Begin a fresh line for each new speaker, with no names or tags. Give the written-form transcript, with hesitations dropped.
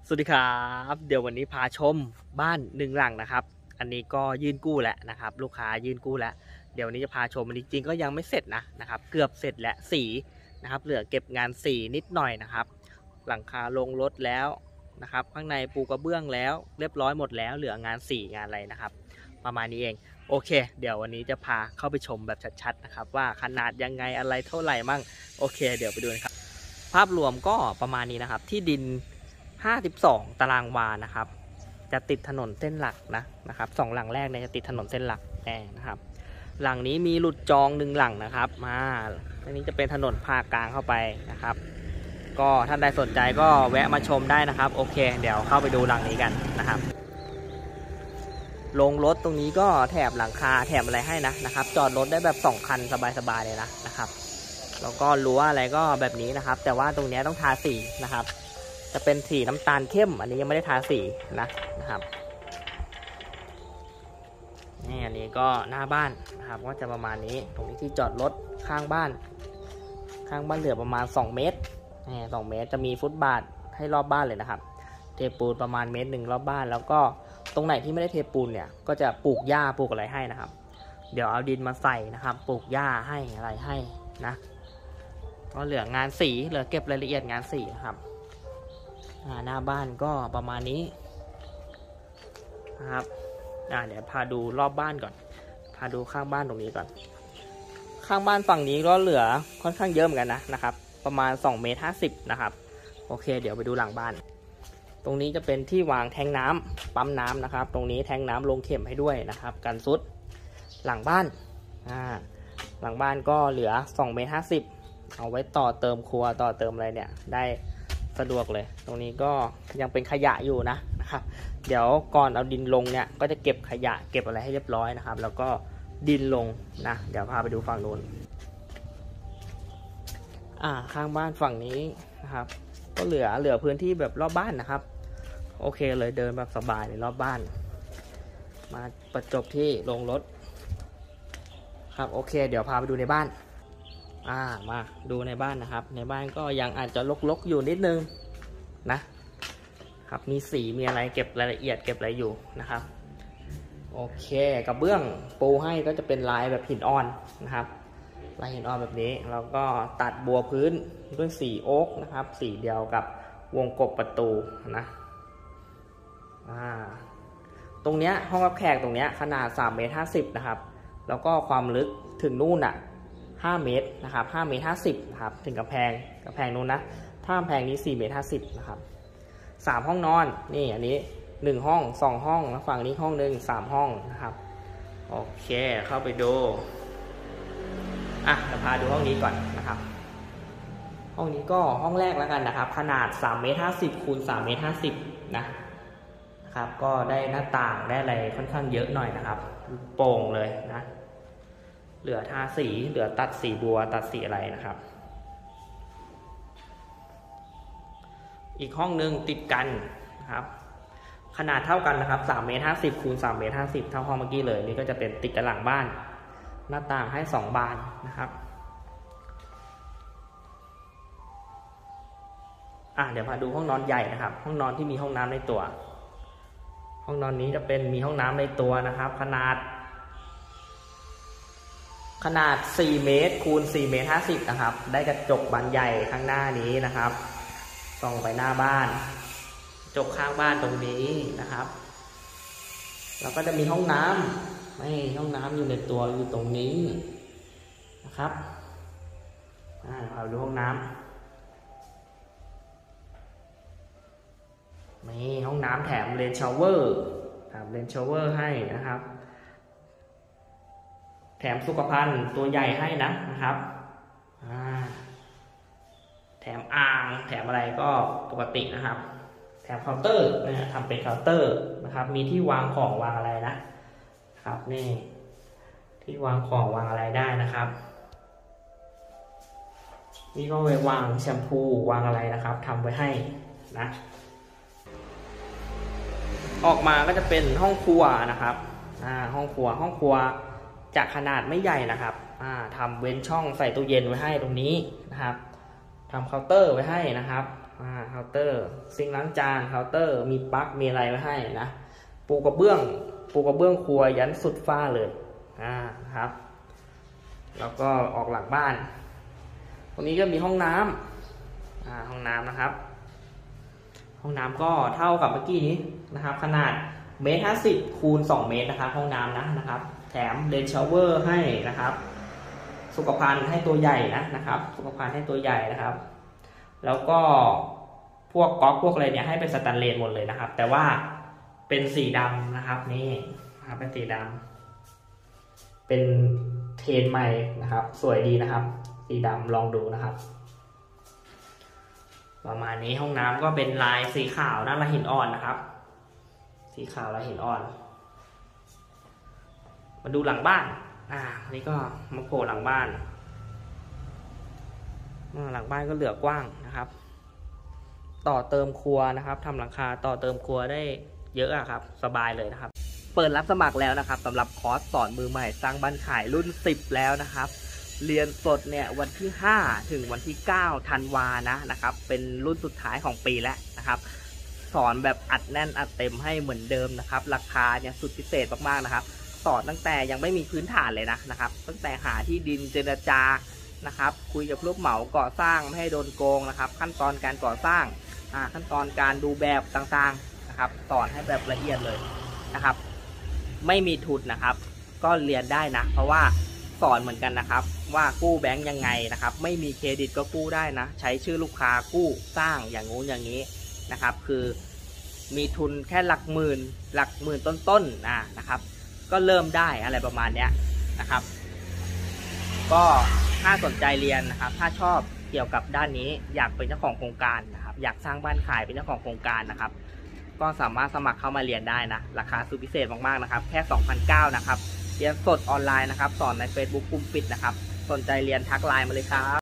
สวัสดีครับเดี๋ยววันนี้พาชมบ้านหนึ่งหลังนะครับอันนี้ก็ยื่นกู้แล้วนะครับลูกค้ายื่นกู้แล้วเดี๋ยววันนี้จะพาชมอันนี้จริงก็ยังไม่เสร็จนะครับเกือบเสร็จแล้วสีนะครับเหลือเก็บงานสีนิดหน่อยนะครับหลังคาลงรถแล้วนะครับข้างในปูกระเบื้องแล้วเรียบร้อยหมดแล้วเหลืองานสีงานอะไรนะครับประมาณนี้เองโอเคเดี๋ยววันนี้จะพาเข้าไปชมแบบชัดๆนะครับว่าขนาดยังไงอะไรเท่าไหร่มั่งโอเคเดี๋ยวไปดูนะครับภาพรวมก็ประมาณนี้นะครับที่ดิน52 ตารางวานะครับจะติดถนนเส้นหลักนะครับ2หลังแรกเนี่ยจะติดถนนเส้นหลักนะครับหลังนี้มีหลุดจอง1หลังนะครับอันนี้จะเป็นถนนภาคกลางเข้าไปนะครับก็ท่านใดสนใจก็แวะมาชมได้นะครับโอเคเดี๋ยวเข้าไปดูหลังนี้กันนะครับลงรถตรงนี้ก็แถบหลังคาแถบอะไรให้นะครับจอดรถได้แบบ2คันสบายๆเลยนะครับแล้วก็รั้วอะไรก็แบบนี้นะครับแต่ว่าตรงนี้ต้องทาสีนะครับจะเป็นสีน้ำตาลเข้มอันนี้ยังไม่ได้ทาสีนะครับนี่อันนี้ก็หน้าบ้านนะครับก็จะประมาณนี้ตรงนี้ที่จอดรถข้างบ้านเหลือประมาณ2เมตร2 เมตรจะมีฟุตบาทให้รอบบ้านเลยนะครับเทปูนประมาณ1 เมตรรอบบ้านแล้วก็ตรงไหนที่ไม่ได้เทปูนเนี่ยก็จะปลูกหญ้าปลูกอะไรให้นะครับเดี๋ยวเอาดินมาใส่นะครับปลูกหญ้าให้อะไรให้นะก็เหลืองานสีเหลือเก็บรายละเอียดงานสีนะครับหน้าบ้านก็ประมาณนี้นะครับเดี๋ยวพาดูรอบบ้านก่อนพาดูข้างบ้านตรงนี้ก่อนข้างบ้านฝั่งนี้ก็เหลือค่อนข้างเยอะเหมือนกันนะครับประมาณ2 เมตร 50นะครับโอเคเดี๋ยวไปดูหลังบ้านตรงนี้จะเป็นที่วางแทงน้ำปั๊มน้ำนะครับตรงนี้แทงน้ำลงเข็มให้ด้วยนะครับกันซุดหลังบ้านหลังบ้านก็เหลือ2 เมตร 50เอาไว้ต่อเติมครัวต่อเติมอะไรเนี่ยได้สะดวกเลยตรงนี้ก็ยังเป็นขยะอยู่นะครับเดี๋ยวก่อนเอาดินลงเนี่ยก็จะเก็บขยะเก็บอะไรให้เรียบร้อยนะครับแล้วก็ดินลงเดี๋ยวพาไปดูฝั่งนู้นข้างบ้านฝั่งนี้นะครับก็เหลือพื้นที่แบบรอบบ้านนะครับโอเคเลยเดินแบบสบายเลยรอบบ้านมาประจบที่ลงรถครับโอเคเดี๋ยวพาไปดูในบ้านมาดูในบ้านนะครับในบ้านก็ยังอาจจะรกๆอยู่นิดนึงนะครับมีสีมีอะไรเก็บรายละเอียดเก็บอะไรอยู่นะครับโอเคกระเบื้องปูให้ก็จะเป็นลายแบบหินอ่อนนะครับลายหินอ่อนแบบนี้แล้วก็ตัดบัวพื้นด้วยสีโอ๊กนะครับสีเดียวกับวงกบประตูตรงเนี้ยห้องรับแขกตรงเนี้ยขนาด3 เมตร 50นะครับแล้วก็ความลึกถึงนู่น5 เมตรนะครับ5 เมตร 50นะครับถึงกำแพงนู้นถ้ากำแพงนี้4 เมตร 50นะครับ3 ห้องนอนนี่อันนี้1 ห้อง2 ห้องแล้วฝั่งนี้ห้องนึง3 ห้องนะครับโอเคเข้าไปดูจะพาดูห้องนี้ก่อนนะครับห้องนี้ก็ห้องแรกแล้วกันนะครับขนาด3 เมตร 50คูณ3 เมตร 50นะครับก็ได้หน้าต่างได้อะไรค่อนข้างเยอะหน่อยนะครับโปร่งเลยเหลือทาสีเหลือตัดสีบัวตัดสีอะไรนะครับอีกห้องนึงติดกันนะครับขนาดเท่ากันนะครับ3 เมตร 50คูณ3 เมตร 50เท่าห้องเมื่อกี้เลยนี่ก็จะเป็นติดกันหลังบ้านหน้าต่างให้2 บานนะครับเดี๋ยวมาดูห้องนอนใหญ่นะครับห้องนอนที่มีห้องน้ำในตัวห้องนอนนี้จะเป็นมีห้องน้ำในตัวนะครับขนาด4 เมตรคูณ4 เมตร 50นะครับได้กระจกบานใหญ่ข้างหน้านี้นะครับส่องไปหน้าบ้านกระจกข้างบ้านตรงนี้นะครับแล้วก็จะมีห้องน้ำห้องน้ำอยู่ในตัวอยู่ตรงนี้นะครับเราดูห้องน้ำนี่ห้องน้ำแถมเลนชาวเวอร์ให้นะครับแถมสุขภัณฑ์ตัวใหญ่ให้นะครับแถมอ่างแถมอะไรก็ปกตินะครับแถมเคาน์เตอร์ทำเป็นเคาน์เตอร์นะครับมีที่วางของวางอะไรนะครับนี่ที่วางของวางอะไรได้นะครับนี่ก็ไว้วางแชมพูวางอะไรนะครับทำไว้ให้ออกมาก็จะเป็นห้องครัวนะครับห้องครัวจะขนาดไม่ใหญ่นะครับทำเว้นช่องใส่ตู้เย็นไว้ให้ตรงนี้นะครับทำเคาน์เตอร์ไว้ให้นะครับเคาน์เตอร์ซิงค์ล้างจานเคาน์เตอร์มีปลั๊กมีอะไรไว้ให้นะปูกระเบื้องครัวยันสุดฝ้าเลยครับแล้วก็ออกหลังบ้านตรงนี้ก็มีห้องน้ำห้องน้ำนะครับห้องน้ำก็เท่ากับเมื่อกี้นี้นะครับขนาด1.50 คูณ 2 เมตรนะครับห้องน้ำนะครับแถมเลนชาวเวอร์ให้นะครับสุขภัณฑ์ให้ตัวใหญ่นะครับสุขภัณฑ์ให้ตัวใหญ่นะครับแล้วก็พวกก๊อกพวกอะไรเนี่ยให้เป็นสแตนเลสหมดเลยนะครับแต่ว่าเป็นสีดำนะครับนี่นะครับเป็นสีดำเป็นเทรนใหม่นะครับสวยดีนะครับสีดำลองดูนะครับประมาณนี้ห้องน้ำก็เป็นลายสีขาวลายหินอ่อนนะครับสีขาวลายหินอ่อนมาดูหลังบ้านนี่ก็มาโผล่หลังบ้านก็เหลือกว้างนะครับต่อเติมครัวนะครับทำหลังคาต่อเติมครัวได้เยอะครับสบายเลยนะครับเปิดรับสมัครแล้วนะครับสำหรับคอร์สสอนมือใหม่สร้างบ้านขายรุ่น10แล้วนะครับเรียนสดเนี่ยวันที่5ถึงวันที่9ธันวานะครับเป็นรุ่นสุดท้ายของปีแล้วนะครับสอนแบบอัดแน่นอัดเต็มให้เหมือนเดิมนะครับราคาเนี่ยสุดพิเศษมากๆนะครับสอนตั้งแต่ยังไม่มีพื้นฐานเลยนะครับตั้งแต่หาที่ดินเจรจานะครับคุยกับผู้รับเหมาก่อสร้างไม่ให้โดนโกงนะครับขั้นตอนการก่อสร้างขั้นตอนการดูแบบต่างๆนะครับสอนให้แบบละเอียดเลยนะครับไม่มีทุนนะครับก็เรียนได้นะเพราะว่าสอนเหมือนกันนะครับว่ากู้แบงก์ยังไงนะครับไม่มีเครดิตก็กู้ได้นะใช้ชื่อลูกค้ากู้สร้างอย่างงู้นอย่างนี้นะครับคือมีทุนแค่หลักหมื่นต้นๆนะครับก็เริ่มได้อะไรประมาณนี้นะครับก็ถ้าสนใจเรียนนะครับถ้าชอบเกี่ยวกับด้านนี้อยากเป็นเจ้าของโครงการนะครับอยากสร้างบ้านขายเป็นเจ้าของโครงการนะครับก็สามารถสมัครเข้ามาเรียนได้นะราคาสุดพิเศษมากๆนะครับแค่ 2,900 นะครับเรียนสดออนไลน์นะครับสอนใน Facebook กลุ่มปิดนะครับสนใจเรียนทักไลน์มาเลยครับ